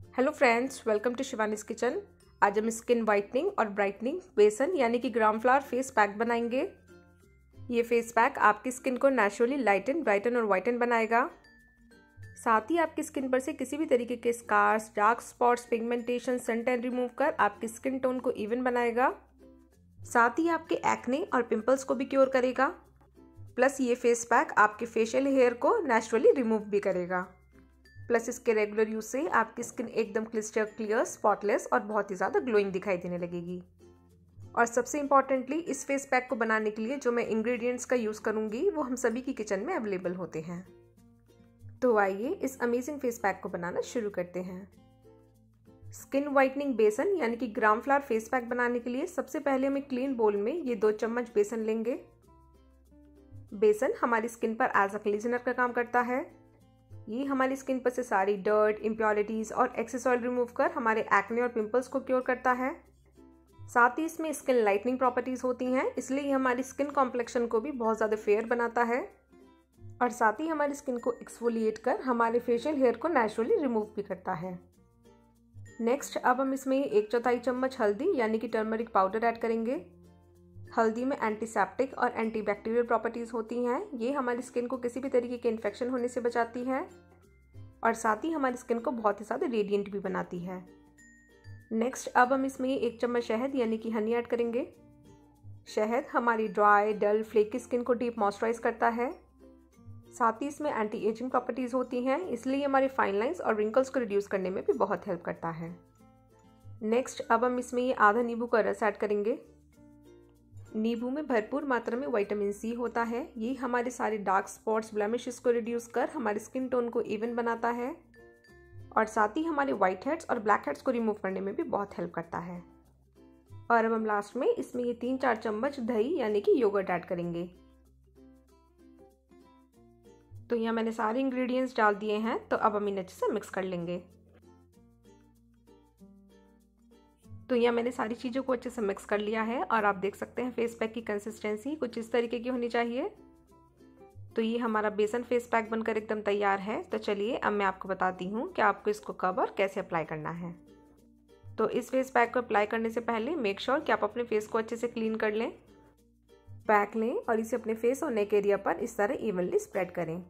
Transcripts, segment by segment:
Hello friends, welcome to Shivani's kitchen. आज हम skin whitening और ब्राइटनिंग बेसन यानी कि ग्राम फ्लावर फेस पैक बनाएंगे। ये फेस पैक आपकी स्किन को नेचुरली लाइटन, ब्राइटन और वाइटन बनाएगा। साथ ही आपकी स्किन पर से किसी भी तरीके के scars, dark spots, pigmentation, sun tan remove कर आपकी स्किन टोन को इवन बनाएगा। साथ ही आपके एक्ने और पिंपल्स को भी क्योर करेगा। प्लस ये फेस पैक आपके फेशियल हेयर को नेचुरली रिमूव भी करेगा। प्लस इसके रेगुलर यूज से आपकी स्किन एकदम क्लिस्टर क्लियर, स्पॉटलेस और बहुत ही ज़्यादा ग्लोइंग दिखाई देने लगेगी। और सबसे इम्पॉर्टेंटली, इस फेस पैक को बनाने के लिए जो मैं इंग्रेडिएंट्स का यूज़ करूँगी वो हम सभी की किचन में अवेलेबल होते हैं। तो आइए इस अमेजिंग फेस पैक को बनाना शुरू करते हैं। स्किन वाइटनिंग बेसन यानी कि ग्राम फ्लावर फेस पैक बनाने के लिए सबसे पहले हम एक क्लीन बोल में ये 2 चम्मच बेसन लेंगे। बेसन हमारी स्किन पर एज अ क्लीजनर का काम करता है। ये हमारी स्किन पर से सारी डर्ट, इम्प्योरिटीज़ और एक्सेस ऑयल रिमूव कर हमारे एक्ने और पिंपल्स को क्योर करता है। साथ ही इसमें स्किन लाइटनिंग प्रॉपर्टीज़ होती हैं, इसलिए ये हमारी स्किन कॉम्प्लेक्शन को भी बहुत ज़्यादा फेयर बनाता है। और साथ ही हमारी स्किन को एक्सफोलिएट कर हमारे फेशियल हेयर को नेचुरली रिमूव भी करता है। नेक्स्ट, अब हम इसमें 1/4 चम्मच हल्दी यानी कि टर्मरिक पाउडर ऐड करेंगे। हल्दी में एंटीसेप्टिक और एंटीबैक्टीरियल प्रॉपर्टीज़ होती हैं। ये हमारी स्किन को किसी भी तरीके के इन्फेक्शन होने से बचाती है और साथ ही हमारी स्किन को बहुत ही ज़्यादा रेडिएंट भी बनाती है। नेक्स्ट, अब हम इसमें 1 चम्मच शहद यानी कि हनी ऐड करेंगे। शहद हमारी ड्राई, डल, फ्लेकी स्किन को डीप मॉइस्चराइज करता है। साथ ही इसमें एंटी एजिंग प्रॉपर्टीज़ होती हैं, इसलिए हमारे फाइन लाइंस और रिंकल्स को रिड्यूस करने में भी बहुत हेल्प करता है। नेक्स्ट, अब हम इसमें ये आधा नींबू का रस ऐड करेंगे। नींबू में भरपूर मात्रा में विटामिन सी होता है। ये हमारे सारे डार्क स्पॉट्स, ब्लेमिशेस को रिड्यूस कर हमारे स्किन टोन को इवन बनाता है और साथ ही हमारे वाइट हेड्स और ब्लैक हेड्स को रिमूव करने में भी बहुत हेल्प करता है। और अब हम लास्ट में इसमें ये 3-4 चम्मच दही यानी कि योगर्ट ऐड करेंगे। तो यहाँ मैंने सारे इंग्रेडिएंट्स डाल दिए हैं, तो अब हम इन्हें अच्छे से मिक्स कर लेंगे। तो यहाँ मैंने सारी चीज़ों को अच्छे से मिक्स कर लिया है और आप देख सकते हैं फेस पैक की कंसिस्टेंसी कुछ इस तरीके की होनी चाहिए। तो ये हमारा बेसन फेस पैक बनकर एकदम तैयार है। तो चलिए अब मैं आपको बताती हूँ कि आपको इसको कब और कैसे अप्लाई करना है। तो इस फेस पैक को अप्लाई करने से पहले मेक श्योर कि आप अपने फेस को अच्छे से क्लीन कर लें। पैक लें और इसे अपने फेस और नेक एरिया पर इस तरह इवनली स्प्रेड करें।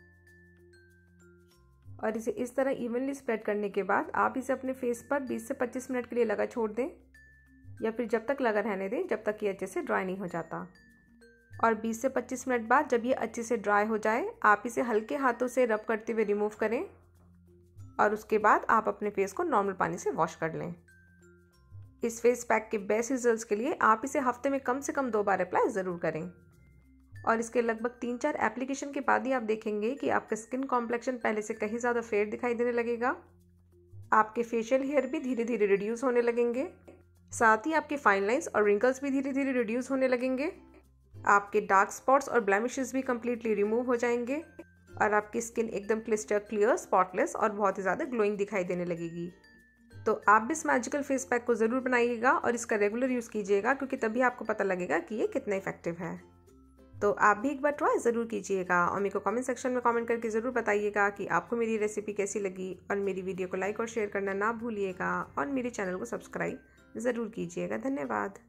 और इसे इस तरह इवनली स्प्रेड करने के बाद आप इसे अपने फेस पर 20 से 25 मिनट के लिए लगा छोड़ दें, या फिर जब तक लगा रहने दें जब तक ये अच्छे से ड्राई नहीं हो जाता। और 20 से 25 मिनट बाद जब ये अच्छे से ड्राई हो जाए, आप इसे हल्के हाथों से रब करते हुए रिमूव करें और उसके बाद आप अपने फेस को नॉर्मल पानी से वॉश कर लें। इस फेस पैक के बेस्ट रिजल्ट्स के लिए आप इसे हफ्ते में कम से कम 2 बार अप्लाई ज़रूर करें। और इसके लगभग 3-4 एप्लीकेशन के बाद ही आप देखेंगे कि आपका स्किन कॉम्प्लेक्शन पहले से कहीं ज़्यादा फेयर दिखाई देने लगेगा। आपके फेशियल हेयर भी धीरे धीरे रिड्यूस होने लगेंगे। साथ ही आपके फाइन लाइंस और रिंकल्स भी धीरे धीरे रिड्यूस होने लगेंगे। आपके डार्क स्पॉट्स और ब्लेमिशेस भी कम्प्लीटली रिमूव हो जाएंगे और आपकी स्किन एकदम क्लिस्टर क्लियर, स्पॉटलेस और बहुत ही ज़्यादा ग्लोइंग दिखाई देने लगेगी। तो आप भी इस मैजिकल फेस पैक को ज़रूर बनाइएगा और इसका रेगुलर यूज़ कीजिएगा, क्योंकि तभी आपको पता लगेगा कि ये कितना इफेक्टिव है। तो आप भी एक बार ट्राई ज़रूर कीजिएगा और मेरे को कमेंट सेक्शन में कमेंट करके ज़रूर बताइएगा कि आपको मेरी रेसिपी कैसी लगी। और मेरी वीडियो को लाइक और शेयर करना ना भूलिएगा और मेरे चैनल को सब्सक्राइब ज़रूर कीजिएगा। धन्यवाद।